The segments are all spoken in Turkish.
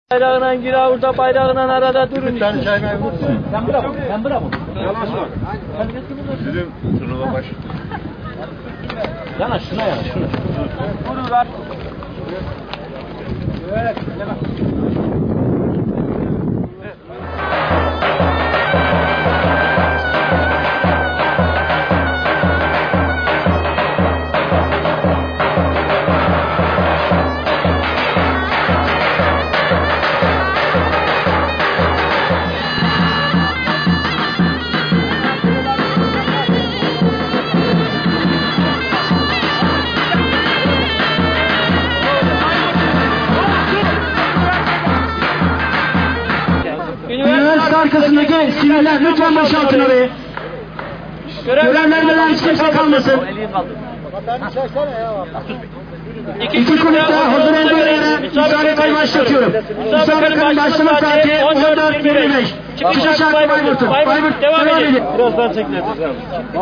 Bayrağına gir orada bayrağına arada durun. Bir tane çay ver vursun. Ben bırak. Yanaş var. Bizim turnuva başı. Yanaş şuna. Bunu ver. Evet. Üniversite arkasındaki siviller lütfen boşaltın orayı. Görevlerden hiç kimse kalmasın. İki kulüpte hazır olduğu yere müsabakayı başlatıyorum. Müsabakanın başlama saati 14:25. Çıkışa şarkı Bayburt'un. Bayburt devam edin. Birazdan çekilebilir.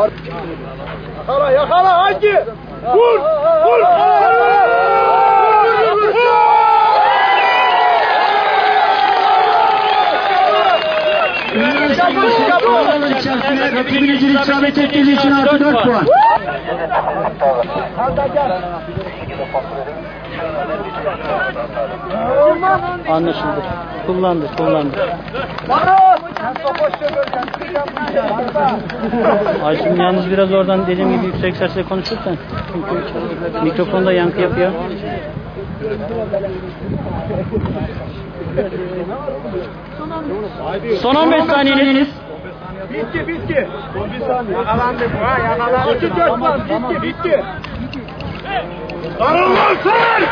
Yakala hangi? Vur! Üniversite içerisinde rakibinin isabet ettiği için artı 4 puan. Anlaşıldı. Kullandı. Ayşem yalnız biraz oradan dediğim gibi yüksek sesle konuşursan. Çünkü mikrofonda yankı yapıyor. Son 15 saniyeniz. Bitti. Son bir saniye. Yakalandı bu ha, yakalandı. 34 puan, bitti. Darılmasın!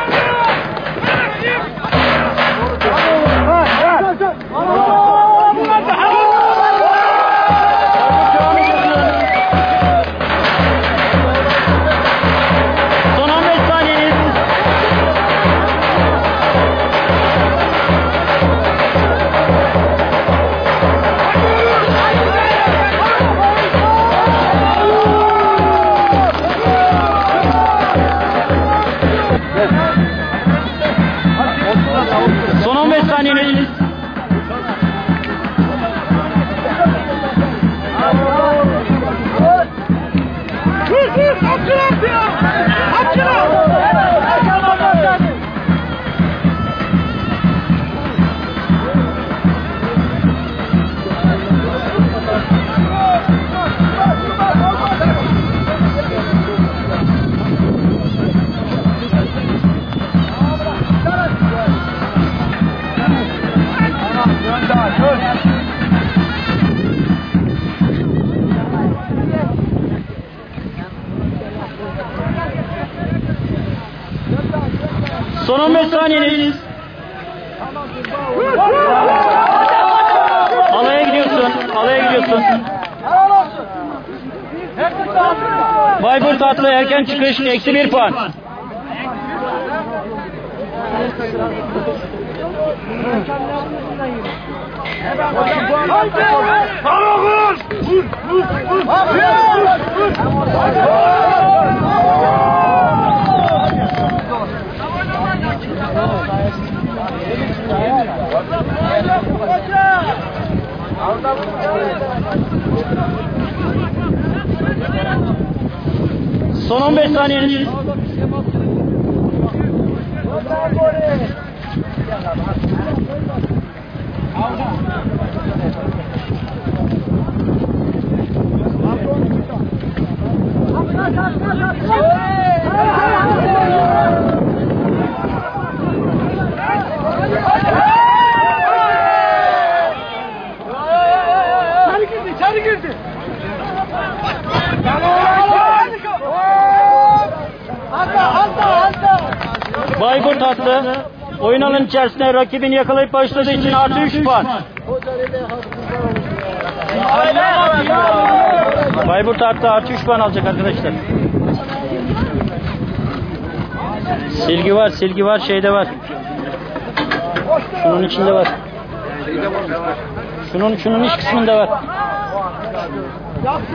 Son 15 saniyeniz. Son 15 saniyeniz. Son 15 saniyeniz. Alaya gidiyorsun. Bayburt atlı erken çıkış eksi 1 puan. Son 15 saniyeniz. İçeri girdi. Bayburt attı. Oyun alanı içerisinde rakibini yakalayıp başladığı için artı 3 puan. Bayburt attı artı 3 puan alacak arkadaşlar. Silgi var, şeyde var. Şunun içinde var. Şunun iç kısmında var.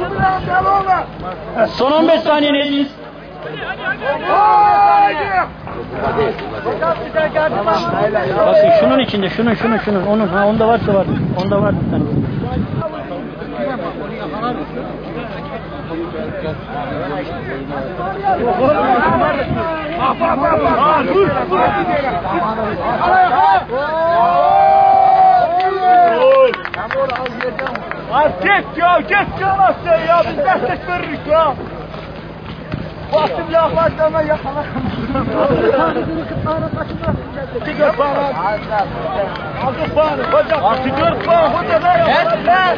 Son 15 saniyeniz. Bakın şunun içinde, şunun, onun, ha onda varsa var. Onda var bir tane. Git ya nasıl ya, biz destek veririz ya. Bastım laflardan yakala. Çıkır bana. Aldık bana hocam. Çıkır bana hocam. Etler.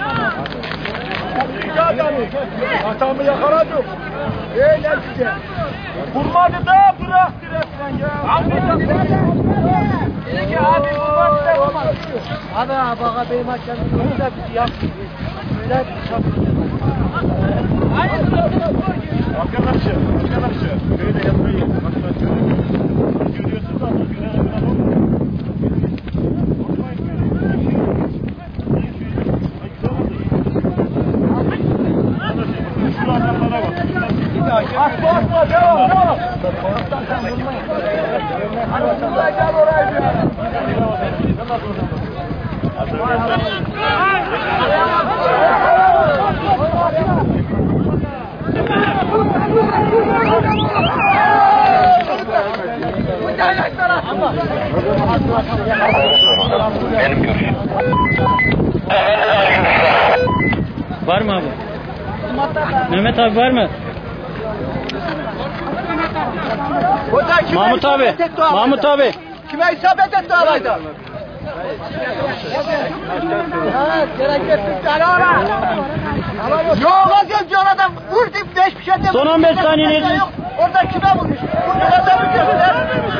Atamı yakaladım. Ne size? Vurmadı da bıraktı resmen ya. Abi vurmadı da vurmadı. Ana bana benim hakkımda böyle bir yaptı. Böyle bir yaptı. Arkadaşlar, böyle yapmayın. Görüyorsunuz ama gören Asla devam. Gel oraya. Var mı abi? Mehmet abi var mı? Mahmut abi. Mahmut abi. Kime isabet etti alayda? Evet, gerekli ara. Yok azimci oradan vurdu, hiçbir şey demedim. Son 15 saniye. Orada kime vurmuş? Burada da mı göster?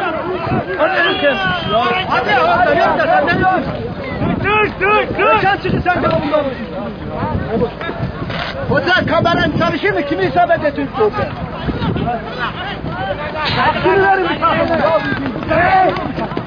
Hadi yok da sen ne diyorsun? Dur. Sen çıkın sen de bundan. Hoca kameran çalışır mı? Kimi isabet etti orada? Kimi verin bir tane?